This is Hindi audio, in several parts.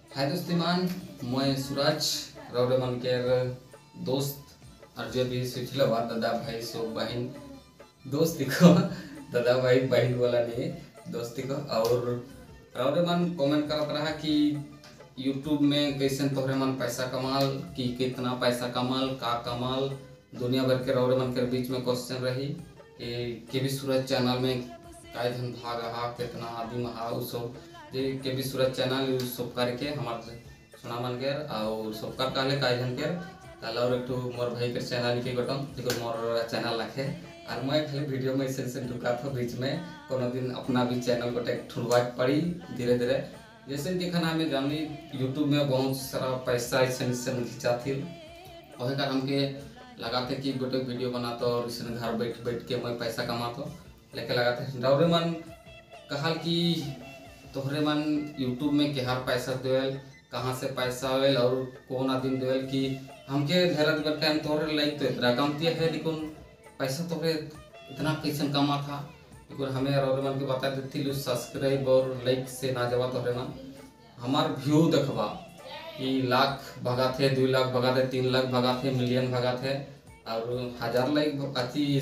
हाय दोस्तीमान, मैं सूरज रौरे मन के दोस्त और जो भी सिखल हुआ दादा भाई सो बहन दोस्ती को दादा भाई बहन वाला नहीं दोस्ती को। और रौरे मन कमेंट करत रहा कि यूट्यूब में कैसे तोहरे मन पैसा कमाल कि कितना पैसा कमाल का कमाल दुनिया भर के रौरे मन के बीच में क्वेश्चन रही कि के भी सूरज चैनल में काय धन भाग रहा कितना आदमी हा उ सब जे के भी सूरज चैनल सब करके हमार सुना मन के और सब कर काले काय धन के ताला और एक मोर भाई के चैनल के गठन देखो मोर चैनल रखे और मैं खाली वीडियो में ऐसे ढुका था बीच में कोनो दिन अपना भी चैनल को टेक ठुलवा पड़ी धीरे धीरे जैसे कि खाना में जानी यूट्यूब में बहुत सारा पैसा ऐसे खींचा थी वही कारण हमके लगाते कि गोटे वीडियो बनाता और इसने घर बैठ बैठ के मैं पैसा कमाता लेके लगाते रौरे मन कहल कि तोहरे मन यूट्यूब में केहार पैसा देवल कहाँ से पैसा आवेल और कौन आदमी देवल कि हमके धैर्य बैठ के तोहरे लाइक तो इतना कमती है लेकिन पैसा तोहरे इतना कैसे कमा था लेकिन हमें रौरे मन के बता देती सब्सक्राइब और लाइक से ना जवा तोहरे मन हमार व्यू देखबा कि लाख भगा थे 2 लाख भगा थे 3 लाख भगा थे मिलियन भगा थे और 1000 लाइक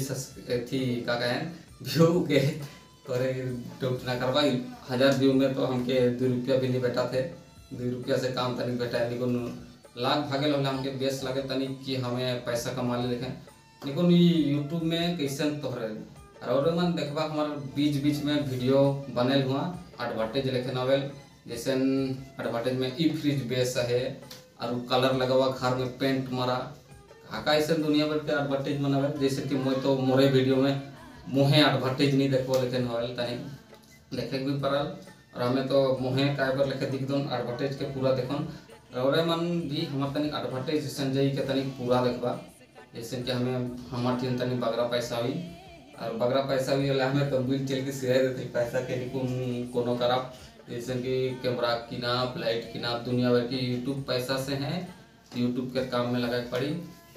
अति का कहें व्यू के तोरे टोट ना करवा 1000 व्यू में तो हमके 2 रुपया भी नहीं बैठा थे 2 रुपया से काम तनिक बैठा है लेकिन लाख भागे लगे हमके बेस लगे तनिक कि हमें पैसा कमा ले लेकिन लेकिन यूट्यूब में कैसे तोहरे और मन देखबा हमारे बीच बीच में वीडियो बनल हुआ एडवर्टाइज लेके नवेल जैसे एडवर्टाइज में ई फ्रिज बेस है और कलर लगवा घर में पेंट मारा काका ऐसे दुनिया भर के एडवर्टाइज बनावे जैसे कि मैं तो मोरे वीडियो में मुहे एडवर्टाइज नहीं देखो लेकिन होल तनी देखे भी पड़ल और हमें तो मुहे काय पर लेके दिख दोन एडवर्टाइज के पूरा देखन रौरे मन भी हमार तनी एडवर्टाइज संजय के तनी पूरा देखबा जैसे कि हमें हमार तीन तनी बगरा पैसा हुई और बगरा पैसा हुई हमें तो बिल चल के सिराय देते पैसा के कोनो करा जैसे कि कैमरा किना लाइट किना दुनिया भर की यूट्यूब पैसा से है यूट्यूब के काम में लगा पड़ी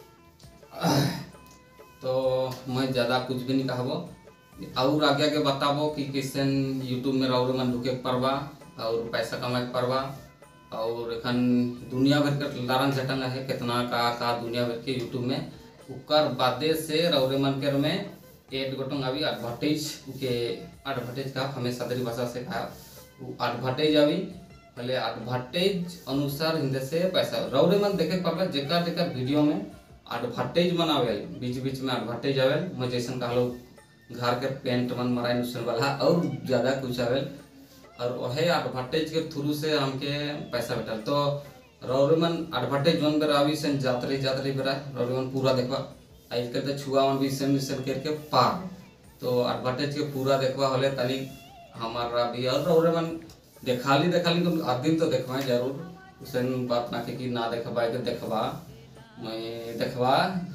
तो मैं ज़्यादा कुछ भी नहीं कहबो और आगे आगे बताबो कि कैसे यूट्यूब में रौरे मन ढुके परवा और पैसा कमाए परवा और एखन दुनिया भर के लारन झटन है कितना का दुनिया भर के यूट्यूब में उकर बादे से रौरे मन के में एड गोटंग अभी एडवर्टाइज का हमें सदरी भाषा से कहा एडवर्टाइज अभी पहले एडवर्टाइज अनुसार हिंदी से पैसा रौरे मन देखे पाबे जेकर जेकर वीडियो में एडवर्टाइज बनावेल बीच बीच में एडवर्टाइज आवेल मैं जैसे कहलो घर के पेंट मन मराई नुसन वाला और ज़्यादा कुछ आवेल और वही एडवर्टाइज के थ्रू से हमके पैसा बेटल तो रौरे मन एडवर्टाइज मन बेरा अभी से जातरी बेरा रौरे मन पूरा देखबा आजकल तो छुआ मन भी सेम करके पार तो एडवर्टाइज के पूरा देखबा होले तनी हमारा भी और रौरे मन देखाली तो आदमी तो देखबा जरूर उसे बात ना कि ना देखबा के देखबा मैं देखबा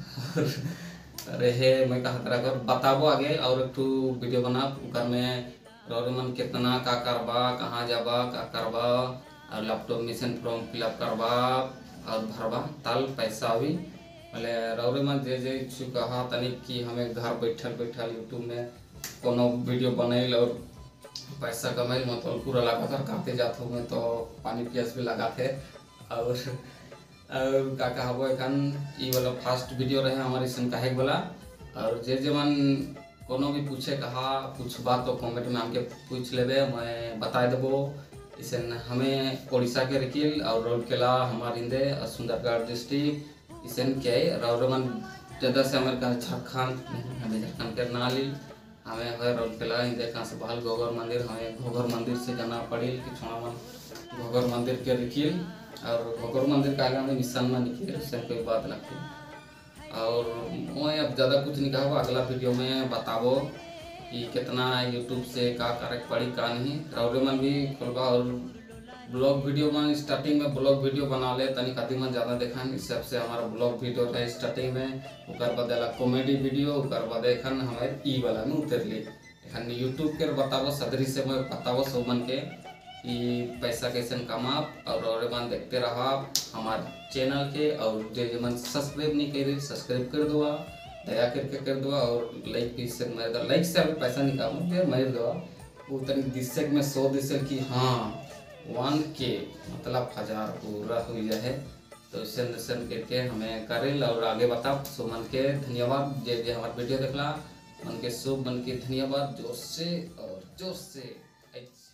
रहे मैं कहा तरह कर बताबो आगे और एक वीडियो बना उकर में रौरे मन कितना का करबा कहाँ जाबा का करबा और लैपटॉप मिशन फॉर्म फिलअप करबा और भरबा ताल पैसा भी पहले रौरे मन जे कहा तनी कि हमें घर बैठल यूट्यूब में कोनो वीडियो बनैल और पैसा कमाइल मतलब पूरा लगातार खाते जाते हुए तो पानी प्यास भी लगाते और का कहबो एखन ई वाला फर्स्ट वीडियो रहे हमारी सन काहे वाला और जे मन कोनो भी पूछे कहा कुछ बात तो कमेंट में हमके पूछ लेबे मैं बता देबो इसे हमें उड़ीसा के रिकिल और रौलकेला हमारे इंदे सुंदरगढ़ डिस्ट्रिक्ट इसे के रौरे मन ज़्यादा से हमारे कहा झारखंड के नाली हमें है रौलकेला इंदे कहाँ से बहल घोघर मंदिर हमें घोघर मंदिर से जाना पड़ी कि छोड़ा मन घोघर मंदिर के रिकिल और घोघर मंदिर का आगे मिशन में निकले उससे कोई बात लगती और मैं अब ज़्यादा कुछ नहीं कहूँ अगला वीडियो में बताबो कि कितना यूट्यूब से का करे पड़ी का नहीं रौरे मन भी खोलबा और ब्लॉग वीडियो में स्टार्टिंग में ब्लॉग वीडियो बना ले तनिक आदि मन ज़्यादा देखा इस हिसाब से हमारा ब्लॉग वीडियो रहे स्टार्टिंग में उकर बदला कॉमेडी वीडियो उकर बाद एखन हमारे ई वाला में उतरली एखन यूट्यूब के बताबो सदरी से मैं बताबो सब मन के कि पैसा कैसे कमाब और मन देखते रहा हमारे चैनल के और जो मन सब्सक्राइब नहीं करे सब्सक्राइब कर दो दया करके कर दो और लाइक भी से मार दो लाइक से अभी पैसा नहीं कमाओ मार दो वो तनिक दिशक में 100 दिशक कि हाँ 1K मतलब 1000 पूरा हो गया है। तो सेंड करके हमें करें और आगे बताओ। सो मन के धन्यवाद जे हमारे वीडियो देखला, मन के शुभ मन के धन्यवाद जोर से और जोर से।